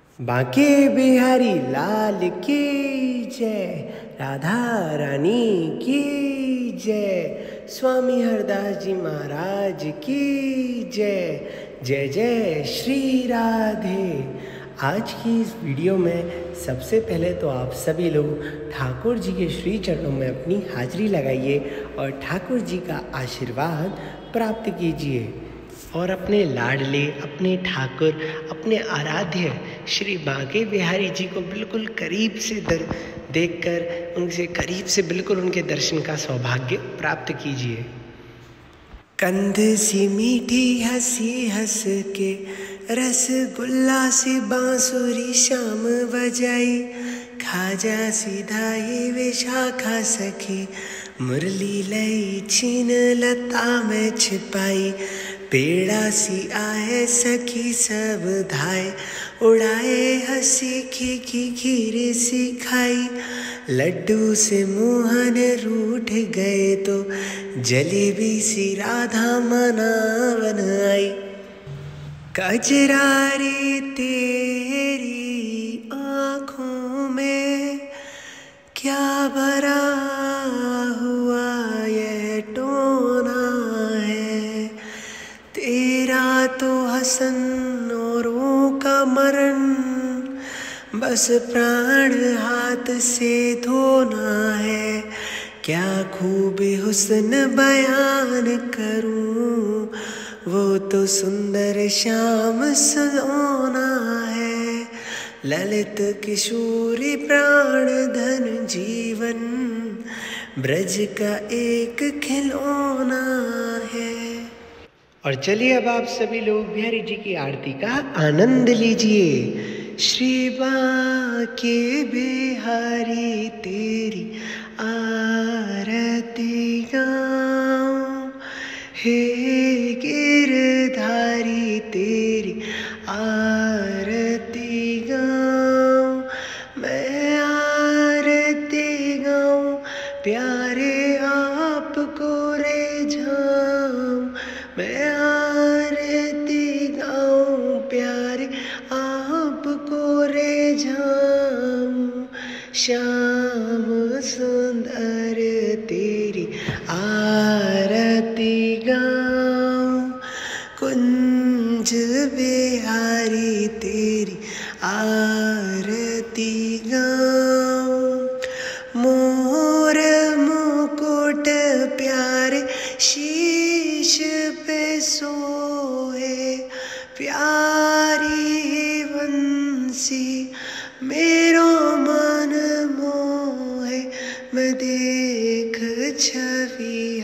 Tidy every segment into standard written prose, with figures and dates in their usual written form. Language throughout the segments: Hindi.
बांके बिहारी लाल की जय, राधा रानी की जय, स्वामी हरदास जी महाराज की जय। जय जय श्री राधे। आज की इस वीडियो में सबसे पहले तो आप सभी लोग ठाकुर जी के श्री चरणों में अपनी हाजिरी लगाइए और ठाकुर जी का आशीर्वाद प्राप्त कीजिए और अपने लाडले, अपने ठाकुर, अपने आराध्य श्री बांके बिहारी जी को बिल्कुल करीब से देखकर उनसे करीब से बिल्कुल उनके दर्शन का सौभाग्य प्राप्त कीजिए। कंध सी मीठी हंसी हंस के, रसगुल्ला सी बांसुरी शाम बजाई, खाजा सीधाई विशाखा सखी, मुरली लई छीन लता में छिपाई, पेड़ा सी आए सखी सब धाए, उड़ाए हंसी खी खीर सी खाई, लड्डू से मोहन रूठ गए तो जलेबी सी राधा मनावन आई। कजरारी तेरी आँखों में क्या भरा हुआ ये टोना है, तेरा तो हसन औरों का मरण, बस प्राण हाथ से धोना है। क्या खूब हुस्न बयान करूं, वो तो सुंदर श्याम सलोना है, ललित किशोरी प्राण धन जीवन, ब्रज का एक खिलौना है। और चलिए अब आप सभी लोग बिहारी जी की आरती का आनंद लीजिए। श्री बांके बिहारी तेरी आरती गाऊं, हे गिरधारी तेरी आरती गाऊं, मैं आरती गाऊं प्यारे आपको रे जाऊं, मैं आरती गाऊं प्यारे आपको रे जाऊं, श्याम सुंदर तेरी आरती गाऊं, कुंज बिहारी तेरी आरती गाऊं, मोर मुकुट प्यारे शीश पे सोए, प्यारी बंसी मेरो मन मोहे, मैं देख छवि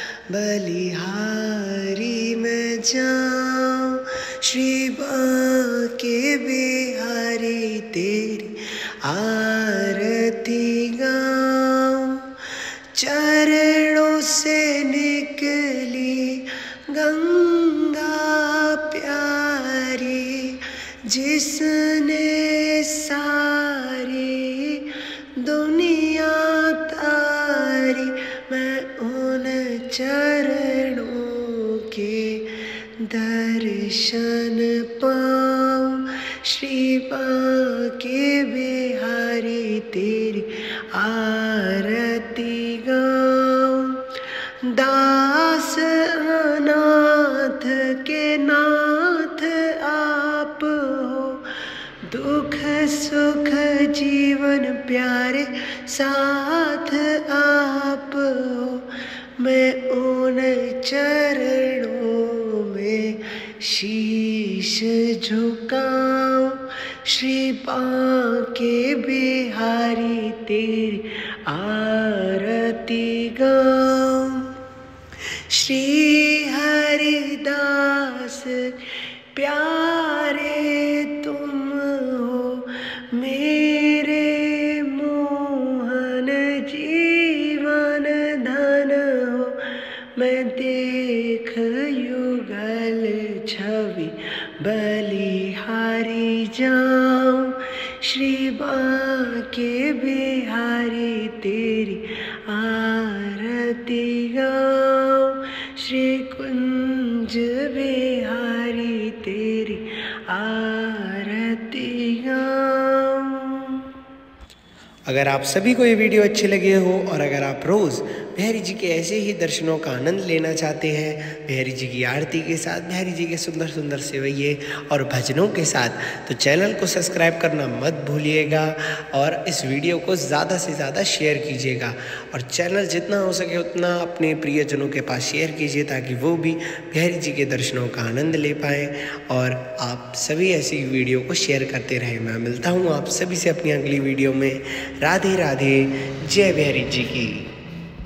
बलिहारी में जाऊं, श्री बांके बिहारी तेरी आरती गाऊं, चरणों से निकली गंगा प्यारी, जिसने सारी दुनिया तारी, मैं उन चरणों के दर्शन पाऊं, श्री बांके बिहारी तेरी आरती गाऊं, दास अनाथ के नाथ आप हो, दुख सुख जीवन प्यारे साथ आप हो, मैं उन चरणों में शीश झुकाऊं, श्री बांके बिहारी तेरी आरती गाऊं, श्री हरिदास प्यारे तुम हो, मेरे मोहन जीवन धन हो, मैं देख युगल छवि बलिहारी जाऊं, श्री बांके बिहारी तेरी आरती गाऊं, श्री कुंज बिहारी तेरी आरती गाऊं। अगर आप सभी को ये वीडियो अच्छे लगे हो और अगर आप रोज़ बिहारी जी के ऐसे ही दर्शनों का आनंद लेना चाहते हैं, बिहारी जी की आरती के साथ, बिहारी जी के सुंदर सुंदर सेवैये और भजनों के साथ, तो चैनल को सब्सक्राइब करना मत भूलिएगा और इस वीडियो को ज़्यादा से ज़्यादा शेयर कीजिएगा और चैनल जितना हो सके उतना अपने प्रियजनों के पास शेयर कीजिए ताकि वो भी बिहारी जी के दर्शनों का आनंद ले पाएँ और आप सभी ऐसी वीडियो को शेयर करते रहें। मैं मिलता हूँ आप सभी से अपनी अगली वीडियो में। राधे राधे। जय बिहारी जी की।